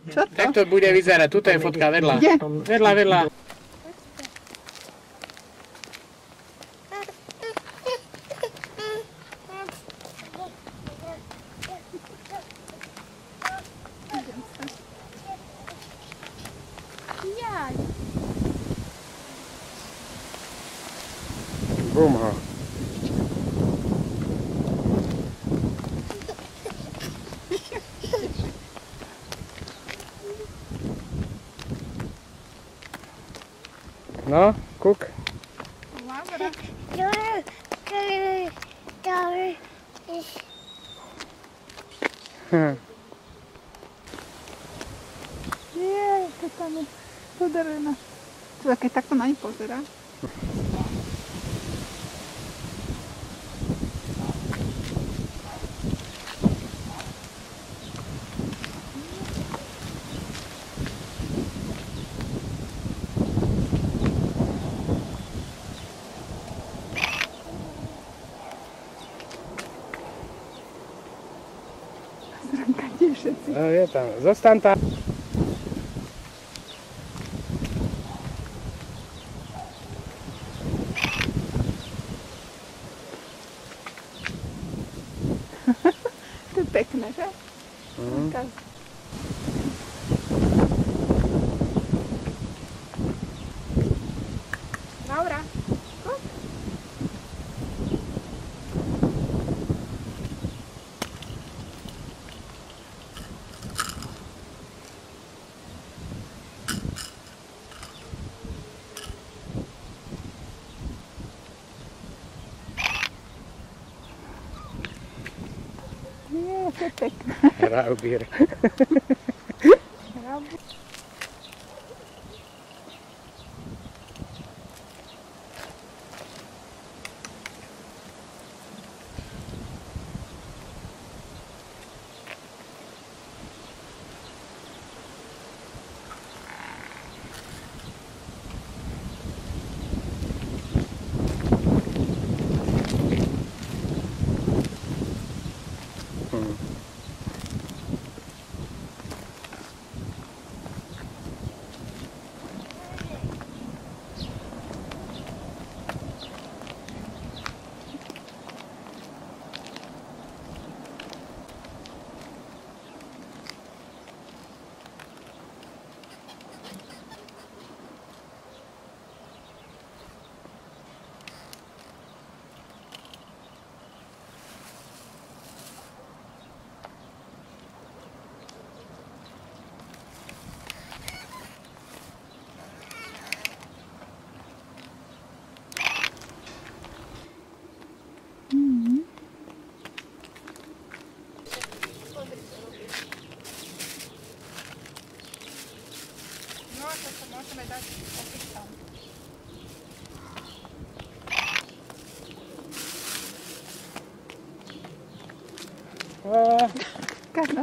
Čo to? Tak to bude vyzerať. Tuto je fotka vedľa. Kde? Vedľa. Bum ho. No, kuk. To tam je podarená. To keď takto na ňu pozerá. Zrankáte všetci. No, je tam. Zostaň tam. To je pekné, že? Laura, poď. Nie, to je pekné. Raubír. No, to sa môžeme dať opäť tam. Karla.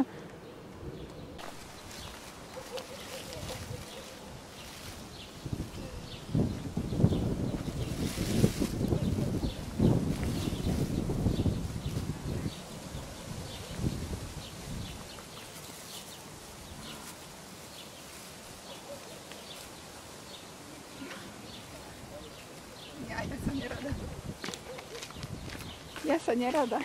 Ja sa nerada.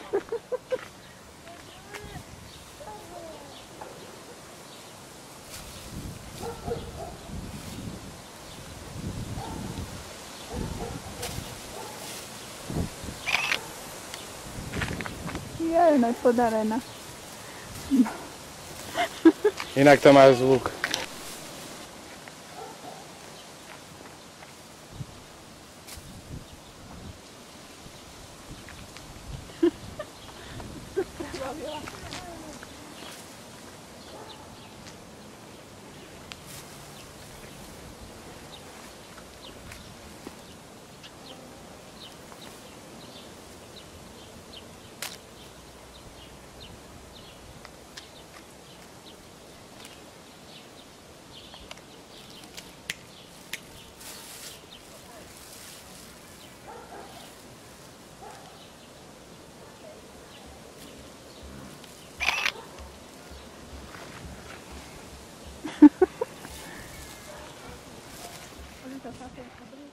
Je podarená. Inak to má zvuk. sa sa